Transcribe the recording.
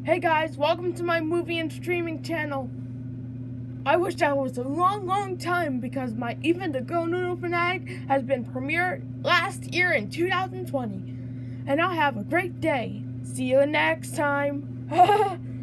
Hey guys, welcome to my movie and streaming channel. I wish that was a long time because my Even the Go Noodle Fanatic has been premiered last year in 2020. And I'll have a great day. See you next time.